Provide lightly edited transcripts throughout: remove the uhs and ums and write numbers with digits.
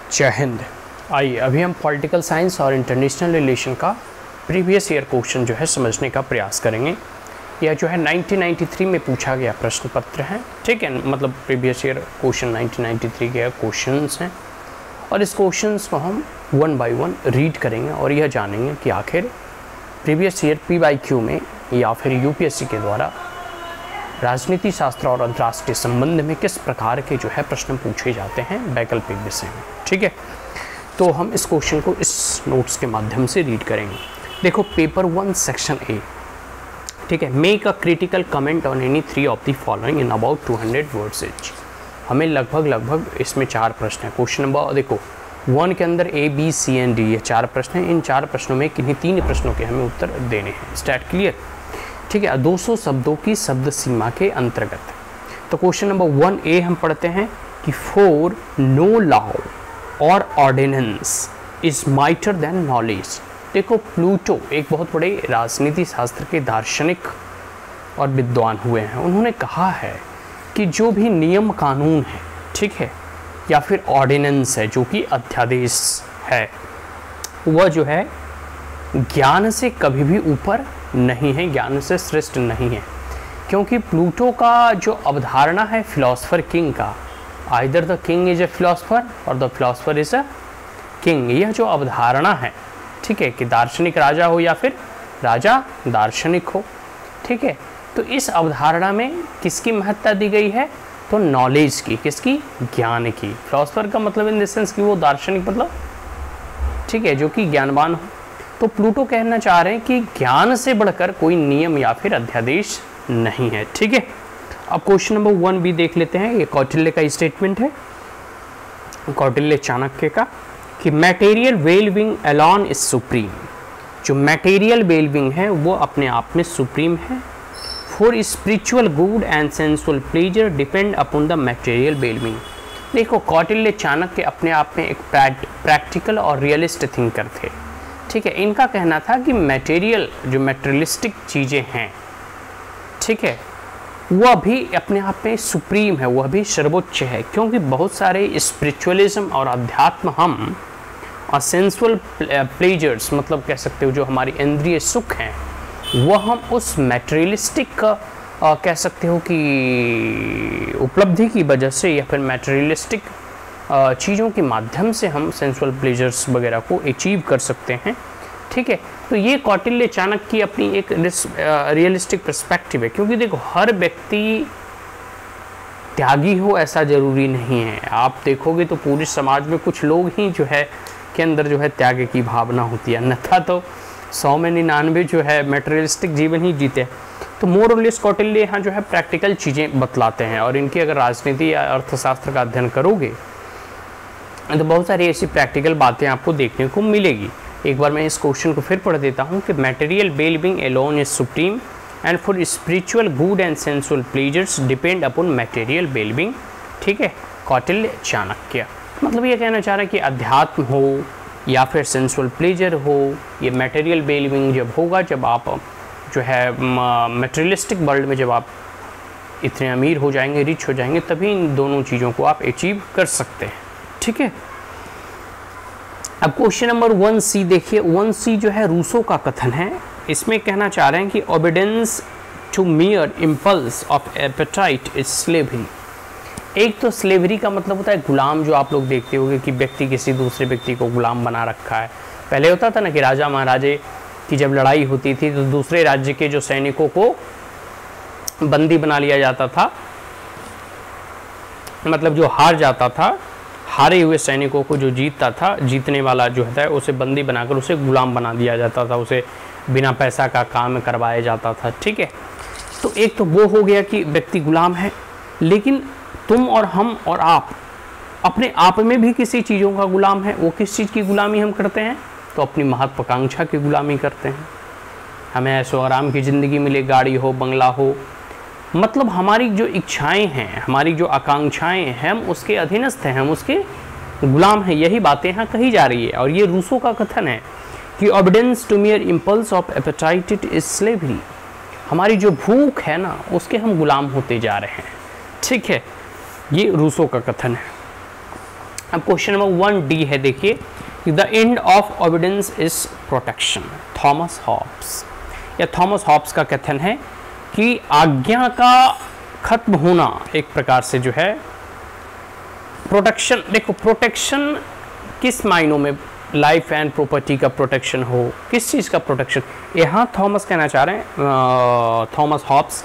जय हिंद। आइए अभी हम पॉलिटिकल साइंस और इंटरनेशनल रिलेशन का प्रीवियस ईयर क्वेश्चन जो है समझने का प्रयास करेंगे। यह जो है 1993 में पूछा गया प्रश्न पत्र है, ठीक है, मतलब प्रीवियस ईयर क्वेश्चन 1993 के क्वेश्चंस हैं और इस क्वेश्चंस को हम वन बाय वन रीड करेंगे और यह जानेंगे कि आखिर प्रीवियस ईयर PYQ में या फिर UPSC के द्वारा राजनीति शास्त्र और अंतर्राष्ट्रीय संबंध में किस प्रकार के जो है प्रश्न पूछे जाते हैं वैकल्पिक विषय में। ठीक है, तो हम इस क्वेश्चन को इस नोट्स के माध्यम से रीड करेंगे। देखो, पेपर 1 सेक्शन A, ठीक है, make a critical comment on any 3 of the following in about 200 words each. हमें लगभग इसमें 4 प्रश्न हैं। क्वेश्चन नंबर देखो 1 के अंदर A, B, C and D ये 4 प्रश्न हैं। इन 4 प्रश्नों में किन्हीं 3 प्रश्नों के हमें उत्तर देने हैं। State clear? ठीक है, 200 शब्दों की शब्द सीमा के अंतर्गत। तो क्वेश्चन नंबर 1A हम पढ़ते हैं कि फॉर नो लॉ और ordinance is mightier than knowledge. देखो, प्लूटो एक बहुत बड़े राजनीति शास्त्र के दार्शनिक और विद्वान हुए हैं। उन्होंने कहा है कि जो भी नियम कानून है, ठीक है, या फिर ऑर्डिनेंस है जो कि अध्यादेश है, वह जो है ज्ञान से कभी भी ऊपर नहीं है, ज्ञान से श्रेष्ठ नहीं है। क्योंकि प्लूटो का जो अवधारणा है फिलोसफर किंग का, either the king is a philosopher और the philosopher is a king, यह जो अवधारणा है, ठीक है, कि दार्शनिक राजा हो या फिर राजा दार्शनिक हो, ठीक है, तो इस अवधारणा में किसकी महत्ता दी गई है? तो नॉलेज की, किसकी? ज्ञान की। फिलोसफर का मतलब इन द सेंस कि वो दार्शनिक मतलब, ठीक है, जो कि ज्ञानवान हो। तो प्लूटो कहना चाह रहे हैं कि ज्ञान से बढ़कर कोई नियम या फिर अध्यादेश नहीं है। ठीक है, अब क्वेश्चन नंबर 1 भी देख लेते हैं। ये कौटिल्य का स्टेटमेंट है, कौटिल्य चाणक्य का, कि material wellbeing alone is supreme. जो मटेरियल वेलबिंग है वो अपने आप में सुप्रीम है। For spiritual good and sensual pleasure depend upon the material wellbeing. देखो, कौटिल्य चाणक्य अपने आप में एक प्रैक्टिकल और रियलिस्ट थिंकर थे। ठीक है, इनका कहना था कि मटेरियल जो मटेरियलिस्टिक चीज़ें हैं, ठीक है, वह भी अपने आप में सुप्रीम है, वह भी सर्वोच्च है। क्योंकि बहुत सारे स्पिरिचुअलिज्म और अध्यात्म हम और सेंसुअल प्लेजर्स, मतलब कह सकते हो जो हमारी इंद्रिय सुख हैं, वह हम उस मटेरियलिस्टिक कह सकते हो कि उपलब्धि की वजह से या फिर मटेरियलिस्टिक चीज़ों के माध्यम से हम सेंसुअल प्लेजर्स वगैरह को अचीव कर सकते हैं। ठीक है, तो ये कौटिल्य चाणक्य की अपनी एक रियलिस्टिक पर्सपेक्टिव है। क्योंकि देखो, हर व्यक्ति त्यागी हो ऐसा ज़रूरी नहीं है। आप देखोगे तो पूरे समाज में कुछ लोग ही जो है के अंदर जो है त्याग की भावना होती है, अन्यथा तो 100 में 99 जो है मटेरियलिस्टिक जीवन ही जीते हैं। तो मोर और लेस कौटिल्य यहाँ जो है प्रैक्टिकल चीज़ें बतलाते हैं और इनकी अगर राजनीति या अर्थशास्त्र का अध्ययन करोगे तो बहुत सारी ऐसी प्रैक्टिकल बातें आपको देखने को मिलेगी। एक बार मैं इस क्वेश्चन को फिर पढ़ देता हूँ कि material wellbeing alone is supreme and for spiritual good and sensual pleasures depend upon material wellbeing. ठीक है, कौटिल्य चाणक्य मतलब ये कहना चाह रहा है कि अध्यात्म हो या फिर सेंसुअल प्लेजर हो, ये मटेरियल वेलबिंग जब होगा, जब आप जो है मटेरियलिस्टिक वर्ल्ड में जब आप इतने अमीर हो जाएंगे, रिच हो जाएंगे, तभी इन दोनों चीज़ों को आप अचीव कर सकते हैं। ठीक है, अब क्वेश्चन नंबर 1C देखिए। 1C जो है रूसो का कथन है। इसमें कहना चाह रहे हैं कि obedience to mere impulse of appetite is slavery. एक तो स्लेवरी का मतलब होता है गुलाम, जो आप लोग देखते होंगे कि व्यक्ति किसी दूसरे व्यक्ति को गुलाम बना रखा है। पहले होता था ना कि राजा महाराजे की जब लड़ाई होती थी तो दूसरे राज्य के जो सैनिकों को बंदी बना लिया जाता था, मतलब जो हार जाता था, हारे हुए सैनिकों को जो जीतता था, जीतने वाला जो है उसे बंदी बनाकर उसे गुलाम बना दिया जाता था, उसे बिना पैसा का काम करवाया जाता था। ठीक है, तो एक तो वो हो गया कि व्यक्ति गुलाम है। लेकिन तुम और हम और आप अपने आप में भी किसी चीज़ों का गुलाम है। वो किस चीज़ की गुलामी हम करते हैं? तो अपनी महत्वाकांक्षा की गुलामी करते हैं। हमें ऐशो आराम की ज़िंदगी मिले, गाड़ी हो, बंगला हो, मतलब हमारी जो इच्छाएं हैं, हमारी जो आकांक्षाएं हैं, हम उसके अधीनस्थ हैं, हम उसके गुलाम हैं। यही बातें यहाँ कही जा रही है और ये रूसो का कथन है कि obedience to mere impulse of appetite is slavery. हमारी जो भूख है ना, उसके हम गुलाम होते जा रहे हैं। ठीक है, ये रूसो का कथन है। अब क्वेश्चन नंबर 1D है, देखिए, the end of evidence is protection. Thomas Hobbes, या थॉमस हॉब्स का कथन है कि आज्ञा का खत्म होना एक प्रकार से जो है प्रोटेक्शन, देखो प्रोटेक्शन किस मायनों में, लाइफ एंड प्रॉपर्टी का प्रोटेक्शन हो, किस चीज़ का प्रोटेक्शन, यहाँ थॉमस कहना चाह रहे हैं, Thomas Hobbes,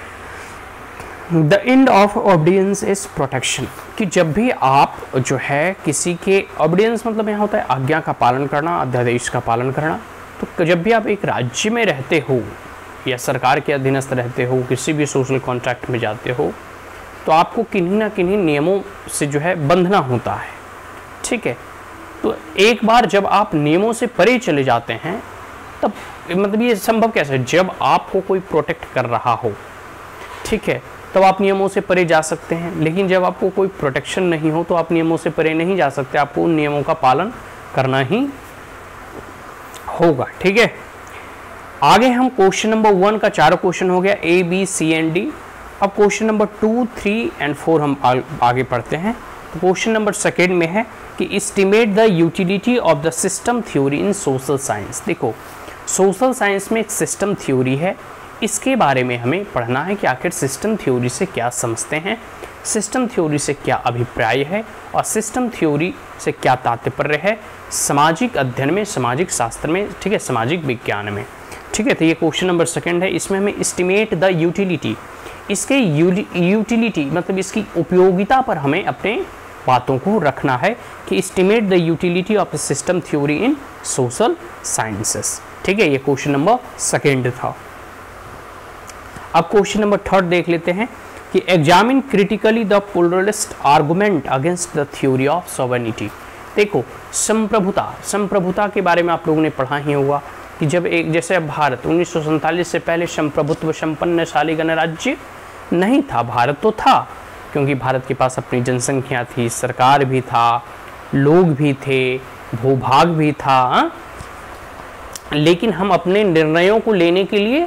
the end of obedience is protection, कि जब भी आप जो है किसी के, ऑब्डियंस मतलब यहाँ होता है आज्ञा का पालन करना, अध्यादेश का पालन करना, तो जब भी आप एक राज्य में रहते हो या सरकार के अधीनस्थ रहते हो, किसी भी सोशल कॉन्ट्रैक्ट में जाते हो, तो आपको किन्हीं ना किन्हीं नियमों से जो है बंधना होता है, ठीक है। तो एक बार जब आप नियमों से परे चले जाते हैं, तब मतलब ये संभव कैसे है, जब आपको कोई प्रोटेक्ट कर रहा हो, ठीक है, तब आप नियमों से परे जा सकते हैं, लेकिन जब आपको कोई प्रोटेक्शन नहीं हो तो आप नियमों से परे नहीं जा सकते, आपको उन नियमों का पालन करना ही होगा, ठीक है। आगे हम क्वेश्चन नंबर 1 का 4 क्वेश्चन हो गया, A, B, C and D। अब क्वेश्चन नंबर 2, 3 and 4 हम आगे पढ़ते हैं। तो क्वेश्चन नंबर 2 में है कि estimate the utility of the system theory in social science. देखो सोशल साइंस में एक सिस्टम थ्योरी है, इसके बारे में हमें पढ़ना है कि आखिर सिस्टम थ्योरी से क्या समझते हैं, सिस्टम थ्योरी से क्या अभिप्राय है और सिस्टम थ्योरी से क्या तात्पर्य है सामाजिक अध्ययन में, सामाजिक शास्त्र में, ठीक है, सामाजिक विज्ञान में, ठीक है। तो ये क्वेश्चन नंबर 2 है, इसमें हमें एस्टिमेट द यूटिलिटी, इसके यूटिलिटी मतलब इसकी उपयोगिता पर हमें अपने बातों को रखना है कि estimate the utility of system theory in social sciences, ठीक है। ये क्वेश्चन नंबर 2 था। अब क्वेश्चन नंबर 3 देख लेते हैं कि examine critically the pluralist argument against the theory of sovereignty. देखो संप्रभुता के बारे में आप लोगों ने पढ़ा ही होगा कि जब एक, जैसे अब भारत 1947 से पहले संप्रभुत्व संपन्न शालिगण राज्य नहीं था, भारत तो था क्योंकि भारत के पास अपनी जनसंख्या थी, सरकार भी था, लोग भी थे, भूभाग भी था, लेकिन हम अपने निर्णयों को लेने के लिए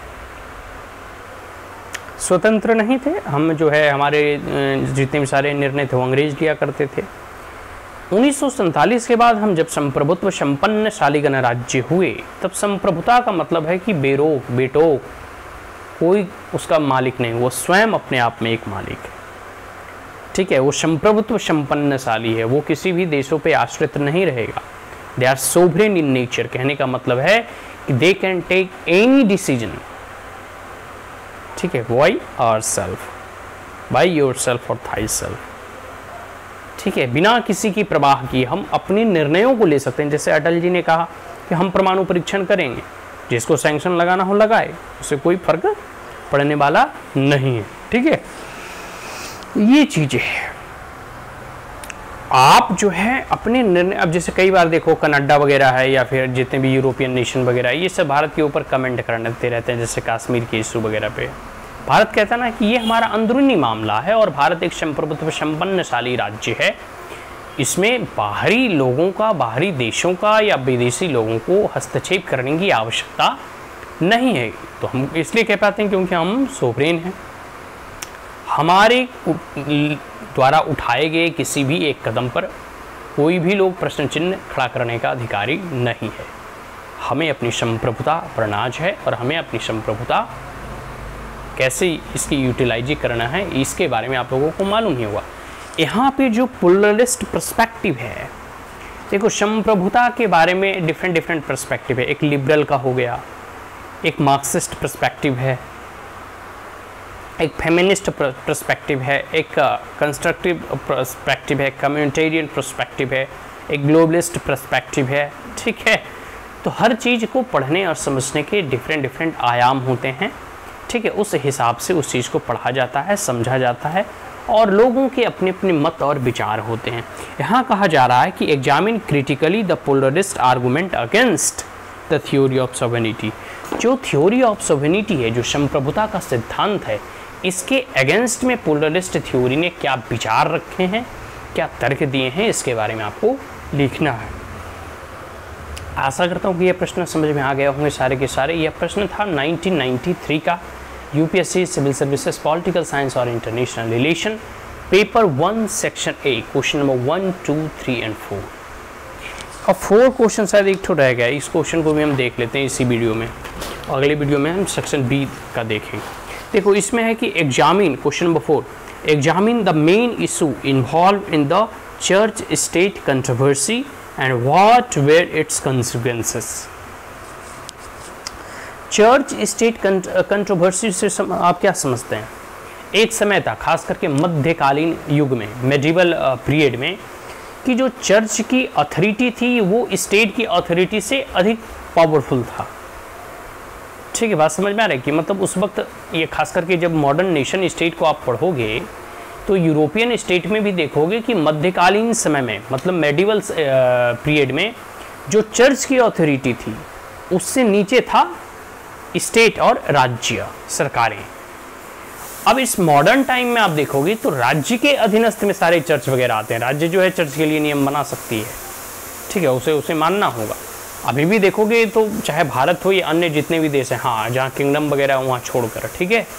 स्वतंत्र नहीं थे। हम जो है हमारे जितने भी सारे निर्णय थे वो अंग्रेज लिया करते थे। 1947 के बाद हम जब संप्रभुत्व संपन्न शालिगण राज्य हुए, तब संप्रभुता का मतलब है कि बेरोक बेटोक कोई उसका मालिक नहीं, वो स्वयं अपने आप में एक मालिक है, ठीक है। वो संप्रभुत्व संपन्नशाली है, वो किसी भी देशों पे आश्रित नहीं रहेगा। They are sovereign in nature, कहने का मतलब है कि they can take any decision, ठीक है, by our self, by your self और थाई सेल्फ, ठीक है, बिना किसी की प्रवाह किए हम अपने निर्णयों को ले सकते हैं। जैसे अटल जी ने कहा कि हम परमाणु परीक्षण करेंगे, जिसको सैंक्शन लगाना हो लगाए, उससे कोई फर्क पड़ने वाला नहीं है, ठीक है। ये चीजें आप जो है अपने निर्णय, अब जैसे कई बार देखो कनाडा वगैरह है या फिर जितने भी यूरोपियन नेशन वगैरह, ये सब भारत के ऊपर कमेंट करते रहते हैं, जैसे कश्मीर के इशू वगैरह पे। भारत कहता है ना कि ये हमारा अंदरूनी मामला है और भारत एक संप्रभुत्व संपन्नशाली राज्य है, इसमें बाहरी लोगों का, बाहरी देशों का या विदेशी लोगों को हस्तक्षेप करने की आवश्यकता नहीं है। तो हम इसलिए कह पाते हैं क्योंकि हम सोवरेन हैं, हमारे द्वारा उठाए गए किसी भी एक कदम पर कोई भी लोग प्रश्न चिन्ह खड़ा करने का अधिकारी नहीं है। हमें अपनी संप्रभुता पर नाज है और हमें अपनी संप्रभुता कैसे इसकी यूटिलाइज करना है इसके बारे में आप लोगों को मालूम ही होगा। यहाँ पे जो प्लुरलिस्ट पर्सपेक्टिव है, देखो संप्रभुता के बारे में डिफरेंट पर्सपेक्टिव है। एक लिबरल का हो गया, एक मार्क्सिस्ट पर्सपेक्टिव है, एक फेमिनिस्ट पर्सपेक्टिव है, एक कंस्ट्रक्टिव पर्सपेक्टिव है, कम्युनिटेरियन पर्सपेक्टिव है, एक ग्लोबलिस्ट पर्सपेक्टिव है, ठीक है। तो हर चीज़ को पढ़ने और समझने के डिफरेंट आयाम होते हैं, ठीक है। उस हिसाब से उस चीज़ को पढ़ा जाता है, समझा जाता है और लोगों के अपने अपने मत और विचार होते हैं। यहाँ कहा जा रहा है कि examine critically the pluralist argument against the theory of sovereignty. जो थ्योरी ऑफ सॉवरेनिटी है, जो संप्रभुता का सिद्धांत है, इसके अगेंस्ट में प्लुरलिस्ट थ्योरी ने क्या विचार रखे हैं, क्या तर्क दिए हैं, इसके बारे में आपको लिखना है। आशा करता हूँ कि यह प्रश्न समझ में आ गए होंगे सारे के सारे। यह प्रश्न था 1993 का UPSC civil services political science और international relation paper 1 section A question number 1, 2, 3 and 4। अब 4 क्वेश्चन शायद एक ठो रह गया, इस क्वेश्चन को भी हम देख लेते हैं इसी वीडियो में। अगले वीडियो में हम सेक्शन बी का देखेंगे। देखो इसमें है कि examine, question number 4, examine the main issue involve in the church state controversy and what were its consequences. Church state controversy से आप क्या समझते हैं? एक समय था, खास करके मध्यकालीन युग में, मेडिवल पीरियड में, कि जो चर्च की अथॉरिटी थी वो स्टेट की अथॉरिटी से अधिक पावरफुल था। ठीक है, बात समझ में आ रही है कि मतलब उस वक्त ये खास करके जब मॉडर्न नेशन स्टेट को आप पढ़ोगे तो यूरोपियन स्टेट में भी देखोगे कि मध्यकालीन समय में, मतलब मेडिवल पीरियड में, जो चर्च की अथॉरिटी थी उससे नीचे था स्टेट और राज्य सरकारें। अब इस मॉडर्न टाइम में आप देखोगे तो राज्य के अधीनस्थ में सारे चर्च वगैरह आते हैं। राज्य जो है चर्च के लिए नियम बना सकती है, ठीक है, उसे मानना होगा। अभी भी देखोगे तो चाहे भारत हो या अन्य जितने भी देश हैं, हाँ, जहाँ किंगडम वगैरह वहाँ छोड़कर, ठीक है।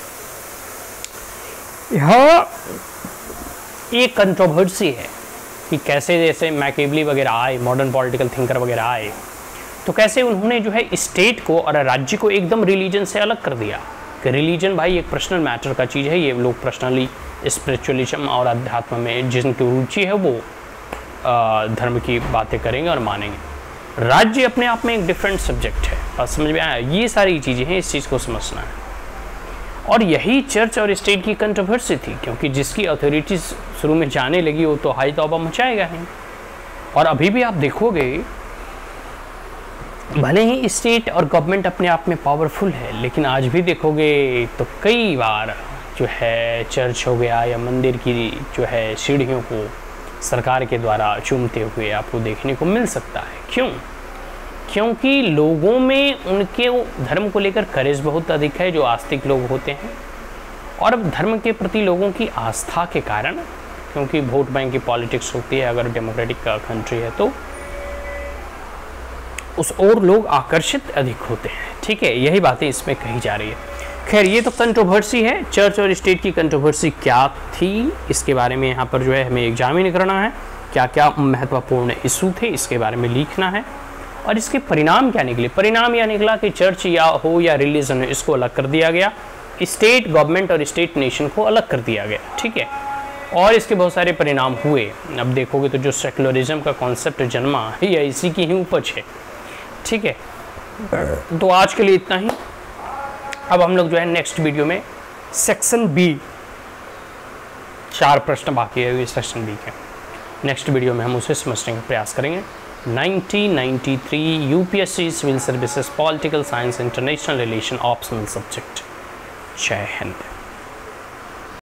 यह एक कंट्रोवर्सी है कि कैसे जैसे मैकेवली वगैरह आए, मॉडर्न पॉलिटिकल थिंकर वगैरह आए, तो कैसे उन्होंने जो है स्टेट को और राज्य को एकदम रिलीजन से अलग कर दिया कि रिलीजन भाई एक पर्सनल मैटर का चीज़ है, ये लोग पर्सनली स्पिरिचुअलिज्म और अध्यात्म में जिनकी रुचि है वो धर्म की बातें करेंगे और मानेंगे। राज्य अपने आप में एक डिफरेंट सब्जेक्ट है, बात समझ में आया? ये सारी चीज़ें हैं, इस चीज़ को समझना है। और यही चर्च और स्टेट की कंट्रोवर्सी थी, क्योंकि जिसकी अथॉरिटी शुरू में जाने लगी वो तो हाई तौबा मचाएगा ही। और अभी भी आप देखोगे भले ही स्टेट और गवर्नमेंट अपने आप में पावरफुल है, लेकिन आज भी देखोगे तो कई बार जो है चर्च हो गया या मंदिर की जो है सीढ़ियों को सरकार के द्वारा चूमते हुए आपको देखने को मिल सकता है। क्यों? क्योंकि लोगों में उनके धर्म को लेकर करेज बहुत अधिक है, जो आस्तिक लोग होते हैं, और अब धर्म के प्रति लोगों की आस्था के कारण, क्योंकि वोट बैंक की पॉलिटिक्स होती है अगर डेमोक्रेटिक कंट्री है तो, उस ओर लोग आकर्षित अधिक होते हैं। ठीक है, यही बातें इसमें कही जा रही है। खैर, ये तो कंट्रोवर्सी है। चर्च और स्टेट की कंट्रोवर्सी क्या थी, इसके बारे में यहाँ पर जो है हमें एग्जामिन करना है। क्या क्या महत्वपूर्ण इशू थे इसके बारे में लिखना है, और इसके परिणाम क्या निकले। परिणाम यह निकला कि चर्च या हो या रिलीजन हो, इसको अलग कर दिया गया, स्टेट गवर्नमेंट और स्टेट नेशन को अलग कर दिया गया। ठीक है, और इसके बहुत सारे परिणाम हुए। अब देखोगे तो जो सेकुलरिज्म का कॉन्सेप्ट जन्मा है या इसी की ही उपज है। ठीक है, तो आज के लिए इतना ही। अब हम लोग जो है नेक्स्ट वीडियो में सेक्शन बी, 4 प्रश्न बाकी है सेक्शन बी के, नेक्स्ट वीडियो में हम उसे समझने का प्रयास करेंगे। 1993 UPSC civil services political science international relation optional subject. जय हिंद।